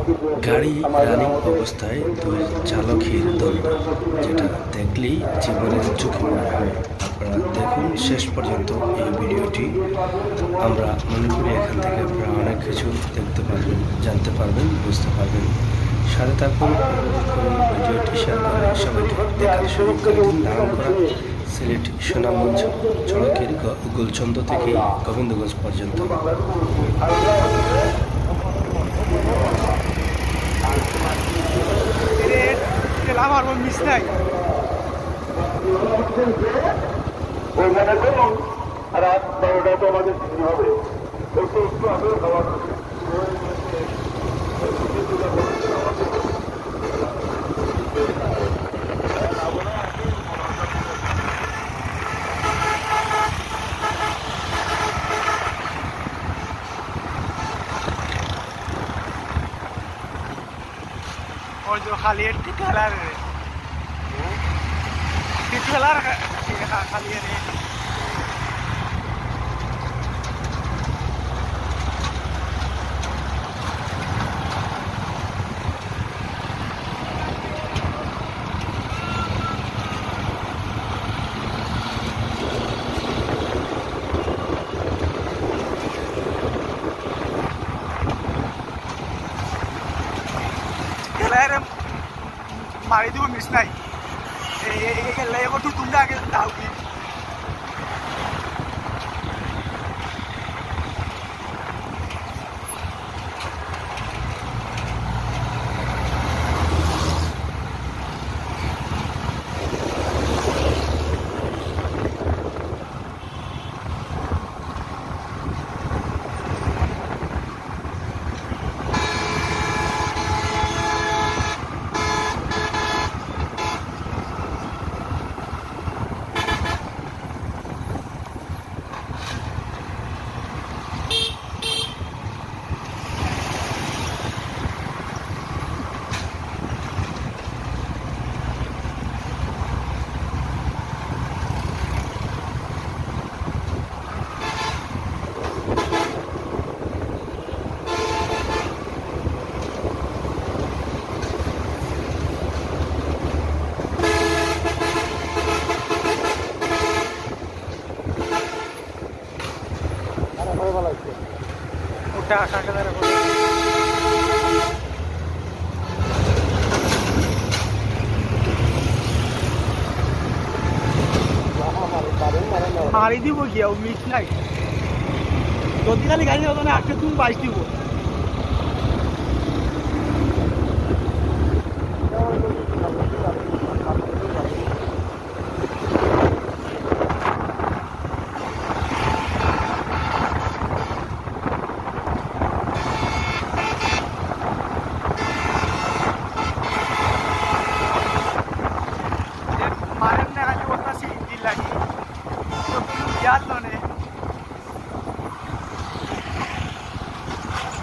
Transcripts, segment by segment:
গাড়ি রানিং অবস্থায় দুই চালকের দ্বন্দ্ব, যেটা দেখলেই জীবনের ঝুঁকি মনে হয়। আপনারা দেখুন শেষ পর্যন্ত এই ভিডিওটি। আমরা মনে করি এখান থেকে আপনারা অনেক কিছু দেখতে পারবেন, জানতে পারবেন, বুঝতে পারবেন। সাথে থাকুন, উপভোগ করুন, ভিডিওটি শেয়ার করে সবাইকে দেখার সুযোগ করে দিন। নারায়ণগড় সিলেট সুনামগঞ্জ সড়কের গুলচন্দ থেকে গোবিন্দগঞ্জ পর্যন্ত। রাত 12টা তো আমাদের ছুটি হবে, একটু একটু আগে খাবার और जो खाली है टिकलर खाली है मारी দিব মিস নাই এই লেগো তো তোমরা আগে দাও কি उठा काका दर मारी দিব গিয়া মিস নাই যদি খালি গাড়ি ওখানে আটকে তুমি বাইশ দিব lagi तो याद लो ने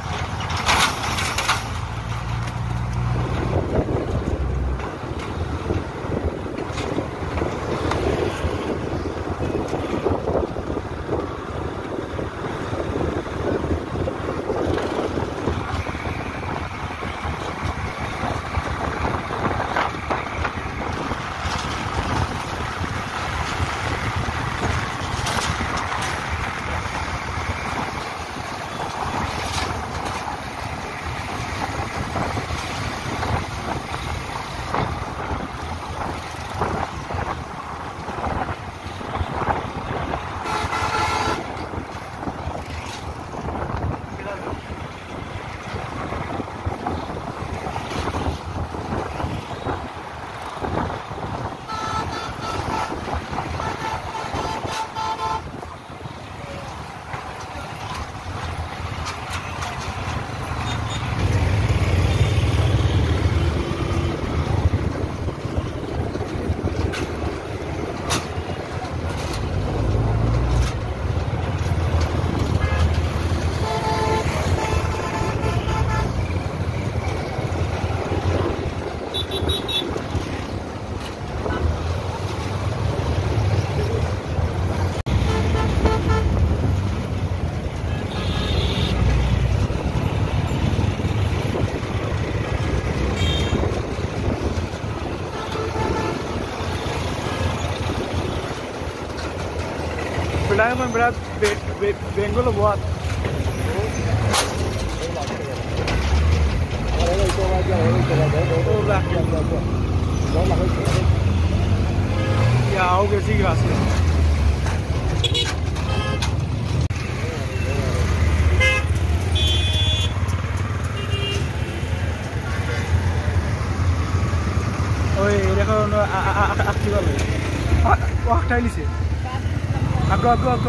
Jangan main berat benggol lo buat. Ya, oke sih gracias. Oye, দেখো activa lo. Wah, tadi sih. Aku.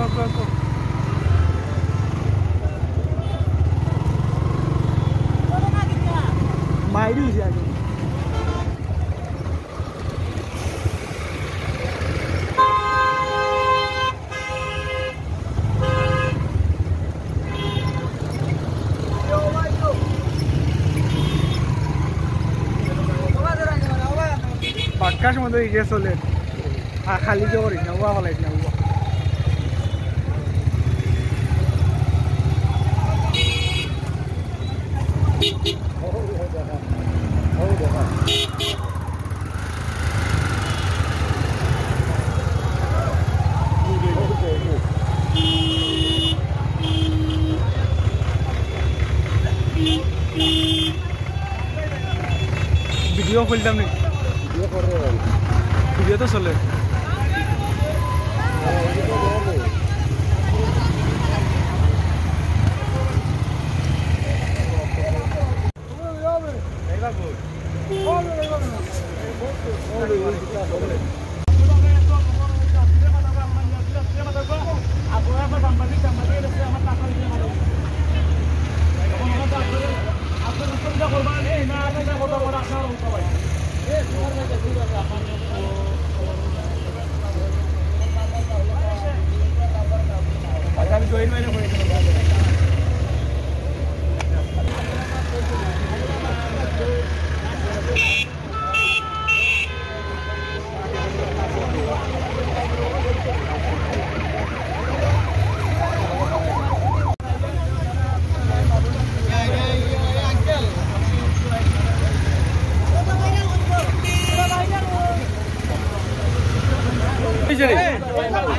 Mai dulu sih aku. Pakai semua tuh iya solid. Kali jauh ini, nawa kalau ini nawa. Video खुलता नहीं video तो चले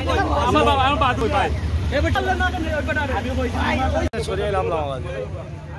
আমার বাবা আমার বাদ হই ভাই এবার চল না আমি কই সরিয়ে নাম লাগালাম